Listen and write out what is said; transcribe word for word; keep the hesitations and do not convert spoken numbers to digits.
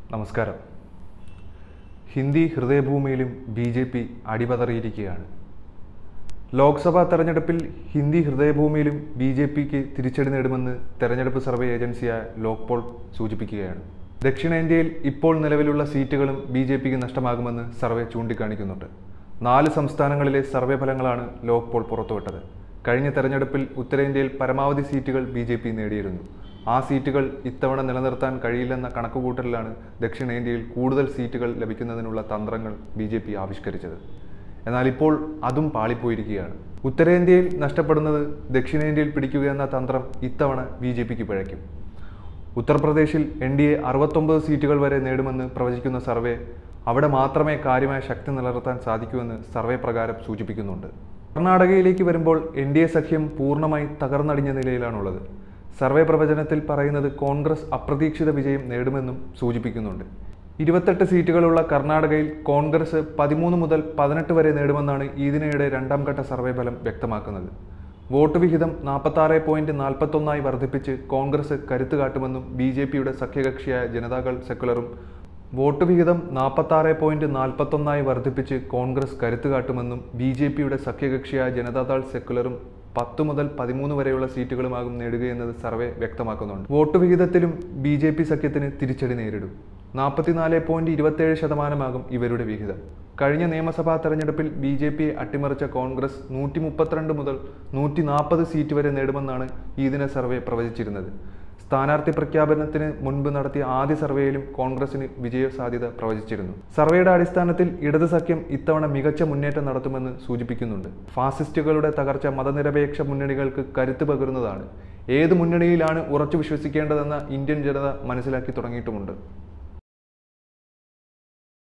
നമസ്കാരം. ഹിന്ദി ഹൃദയഭൂമിയിലും B J P അടിപതറിയിരിക്കുകയാണ്. ലോക്സഭാ തെരഞ്ഞെടുപ്പിൽ ഹിന്ദി ഹൃദയഭൂമിയിലും ബി ജെ പിക്ക് തിരിച്ചടി നേടുമെന്ന് തെരഞ്ഞെടുപ്പ് സർവേ ഏജൻസിയായ ലോക്പോൾ സൂചിപ്പിക്കുകയാണ്. ദക്ഷിണേന്ത്യയിൽ ഇപ്പോൾ നിലവിലുള്ള സീറ്റുകളും ബി ജെ പിക്ക് നഷ്ടമാകുമെന്ന് സർവേ ചൂണ്ടിക്കാണിക്കുന്നുണ്ട്. നാല് സംസ്ഥാനങ്ങളിലെ സർവേ ഫലങ്ങളാണ് ലോക്പോൾ പുറത്തുവിട്ടത്. കഴിഞ്ഞ തെരഞ്ഞെടുപ്പിൽ ഉത്തരേന്ത്യയിൽ പരമാവധി സീറ്റുകൾ ബി ജെ പി നേടിയിരുന്നു. ആ സീറ്റുകൾ ഇത്തവണ നിലനിർത്താൻ കഴിയില്ലെന്ന കണക്കുകൂട്ടലിലാണ് ദക്ഷിണേന്ത്യയിൽ കൂടുതൽ സീറ്റുകൾ ലഭിക്കുന്നതിനുള്ള തന്ത്രങ്ങൾ ബി ജെ പി ആവിഷ്കരിച്ചത്. എന്നാൽ ഇപ്പോൾ അതും പാളിപ്പോയിരിക്കുകയാണ്. ഉത്തരേന്ത്യയിൽ നഷ്ടപ്പെടുന്നത് ദക്ഷിണേന്ത്യയിൽ പിടിക്കുക എന്ന തന്ത്രം ഇത്തവണ ബി ജെ പിക്ക് പിഴയ്ക്കും. ഉത്തർപ്രദേശിൽ എൻ ഡി എ അറുപത്തൊമ്പത് സീറ്റുകൾ വരെ നേടുമെന്ന് പ്രവചിക്കുന്ന സർവേ അവിടെ മാത്രമേ കാര്യമായ ശക്തി നിലനിർത്താൻ സാധിക്കൂവെന്ന് സർവേ പ്രകാരം സൂചിപ്പിക്കുന്നുണ്ട്. കർണാടകയിലേക്ക് വരുമ്പോൾ എൻ ഡി എ സഖ്യം പൂർണ്ണമായി തകർന്നടിഞ്ഞ നിലയിലാണുള്ളത്. സർവേ പ്രവചനത്തിൽ പറയുന്നത് കോൺഗ്രസ് അപ്രതീക്ഷിത വിജയം നേടുമെന്നും സൂചിപ്പിക്കുന്നുണ്ട്. ഇരുപത്തെട്ട് സീറ്റുകളുള്ള കർണാടകയിൽ കോൺഗ്രസ് പതിമൂന്ന് മുതൽ പതിനെട്ട് വരെ നേടുമെന്നാണ് ഇതിനിടെ രണ്ടാം ഘട്ട സർവേ ഫലം വ്യക്തമാക്കുന്നത്. വോട്ട് വിഹിതം നാൽപ്പത്താറ് പോയിന്റ് നാൽപ്പത്തൊന്നായി വർദ്ധിപ്പിച്ച് കോൺഗ്രസ് കരുത്ത് കാട്ടുമെന്നും ബി ജെ പിയുടെ സഖ്യകക്ഷിയായ ജനതാദൾ സെക്കുലറും വോട്ട് വിഹിതം നാൽപ്പത്താറ് പോയിന്റ് നാൽപ്പത്തൊന്നായി വർദ്ധിപ്പിച്ച് കോൺഗ്രസ് കരുത്ത് കാട്ടുമെന്നും ബി ജെ പിയുടെ സഖ്യകക്ഷിയായ ജനതാദൾ സെക്കുലറും പത്ത് മുതൽ പതിമൂന്ന് വരെയുള്ള സീറ്റുകളുമാകും നേടുകയെന്നത് സർവേ വ്യക്തമാക്കുന്നുണ്ട്. വോട്ട് വിഹിതത്തിലും ബി ജെ പി സഖ്യത്തിന് തിരിച്ചടി നേരിടും. നാൽപ്പത്തിനാല് പോയിന്റ് ഇരുപത്തേഴ് ശതമാനമാകും ഇവരുടെ വിഹിതം. കഴിഞ്ഞ നിയമസഭാ തെരഞ്ഞെടുപ്പിൽ ബി ജെ പിയെ അട്ടിമറിച്ച കോൺഗ്രസ് നൂറ്റി മുപ്പത്തിരണ്ട് മുതൽ നൂറ്റി നാൽപ്പത് സീറ്റ് വരെ നേടുമെന്നാണ് ഈ ദിന സർവേ പ്രവചിച്ചിരുന്നത്. സ്ഥാനാർത്ഥി പ്രഖ്യാപനത്തിന് മുൻപ് നടത്തിയ ആദ്യ സർവേയിലും കോൺഗ്രസിന് വിജയ സാധ്യത പ്രവചിച്ചിരുന്നു. സർവേയുടെ അടിസ്ഥാനത്തിൽ ഇടത് സഖ്യം ഇത്തവണ മികച്ച മുന്നേറ്റം നടത്തുമെന്ന് സൂചിപ്പിക്കുന്നുണ്ട്. ഫാസിസ്റ്റുകളുടെ തകർച്ച മതനിരപേക്ഷ മുന്നണികൾക്ക് കരുത്ത് പകരുന്നതാണ്. ഏത് മുന്നണിയിലാണ് ഉറച്ചു വിശ്വസിക്കേണ്ടതെന്ന ഇന്ത്യൻ ജനത മനസ്സിലാക്കി തുടങ്ങിയിട്ടുമുണ്ട്.